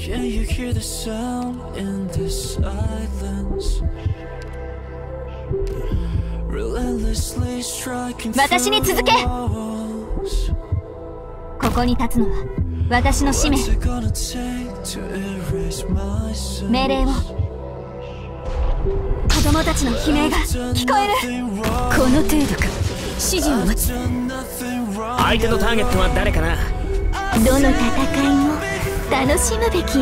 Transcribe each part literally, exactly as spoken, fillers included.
Can you hear the sound in the silence? Relentlessly striking 私に続け。ここに立つのは私の使命。命令を。子供たちの悲鳴が聞こえる。この程度か。指示を待つ。 相手のターゲットは誰かな。 どの戦いも楽しむべきよ。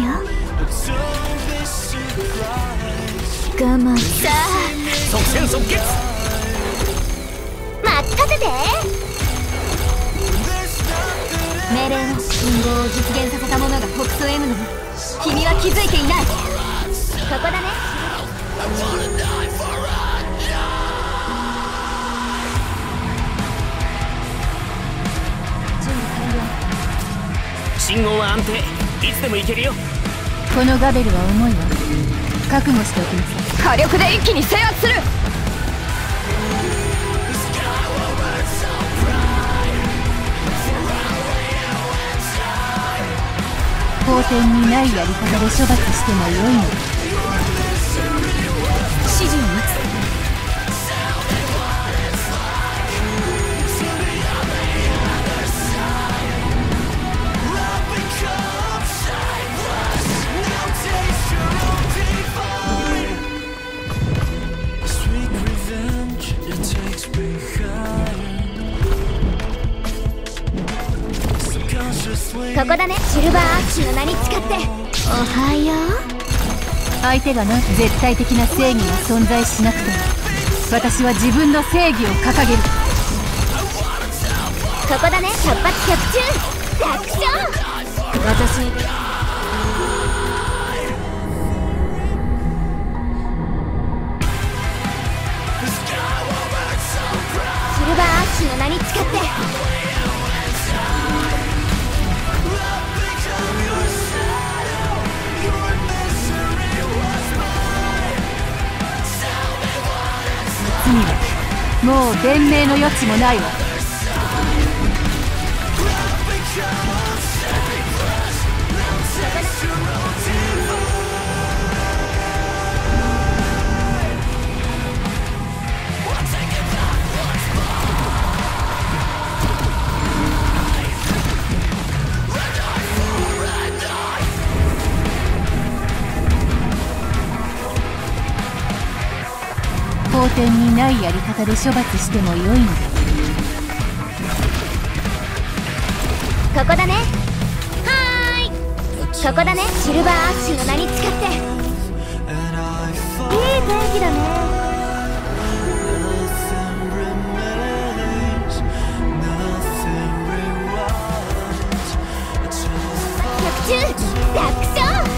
我慢。さあ即戦即決。 任せて。命令の信号を実現させた者が北総 M の。君は気づいていない。ここだね。準備完了。 信号は安定。いつでも行けるよ。 このガベルは重いわ。覚悟しておきなさい。火力で一気に制圧する。法典にないやり方で処罰してもよいの。指示を待つ。ここだね。シルバーアッシュの名に誓って。おはよう。相手がな絶対的な正義が存在しなくても私は自分の正義を掲げる。ここだね。百発百中楽勝。私シルバーアッシュの名に誓って。もう弁明の余地もないわ。法典にないやり方で処罰してもよいのだ。ここだね。はーい。ここだね。シルバーアッシュの名に誓って。いい天気だね。百中楽勝。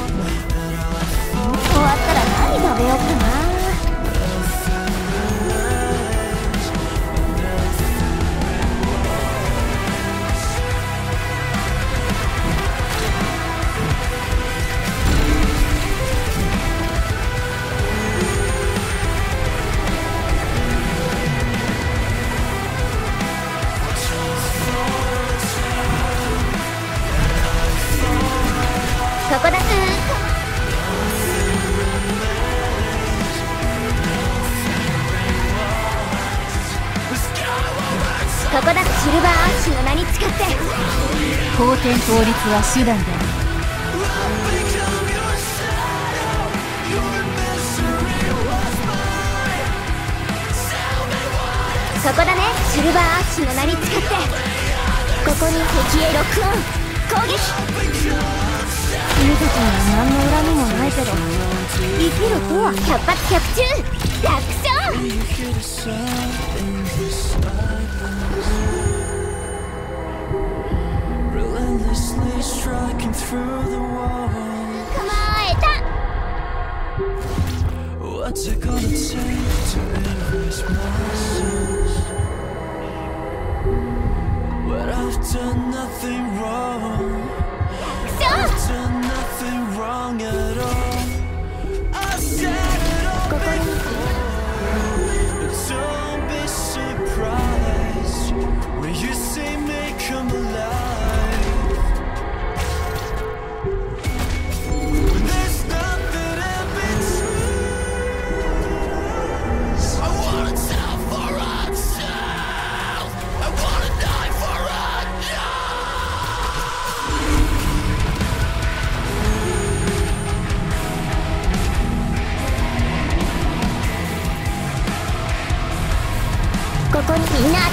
終わったら何食べようかな。ここだ。ここだ。シルバーアッシュの名に誓って。法典法律は手段である。ここだね。シルバーアッシュの名に誓って。ここに敵へロックオン。攻撃。君たちには何の恨みもないけど生きるとは百発百中楽勝。構えた。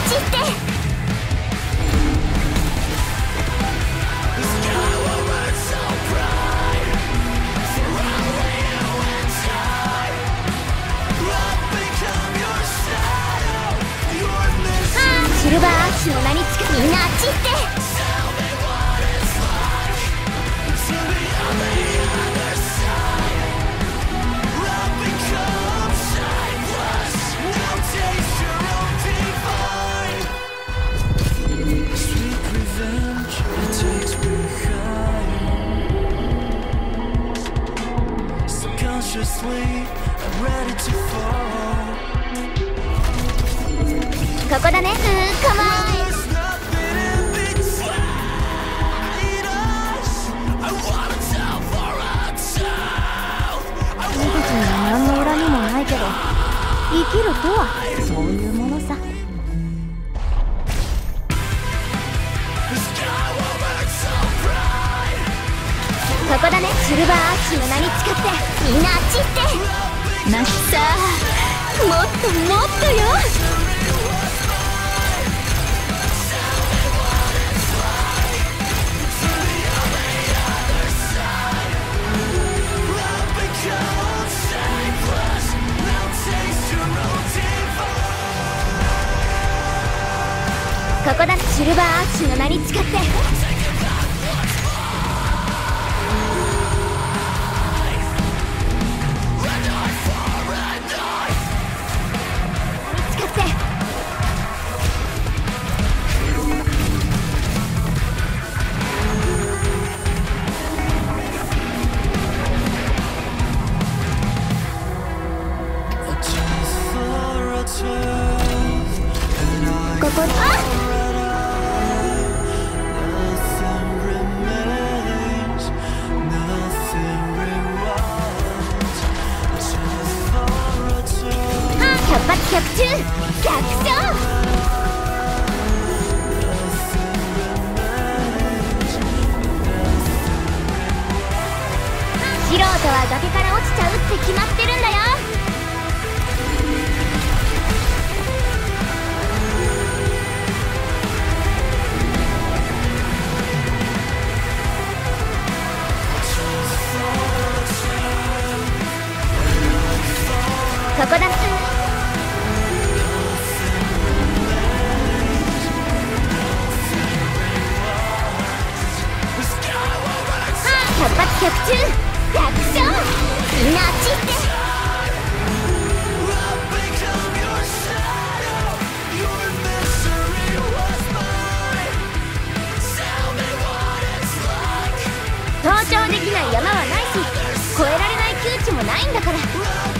ちって。シルバーアッシュの名につくみんなあっち行って。ここだね。うーかまい。君たちには何の恨みもないけど、生きるとはそういうものさ。ここだね。シルバーアッシュの名に誓ってみんなあっち行って。なさあ、もっともっとよ。ここだね。シルバーアッシュの名に誓って。ここで、あっ百発百中百勝。素人は崖から落ちちゃうって決まってるんだよ。ここだね。百発百中百勝。みんなあっち行って。登頂できない山はないし、越えられない窮地もないんだから。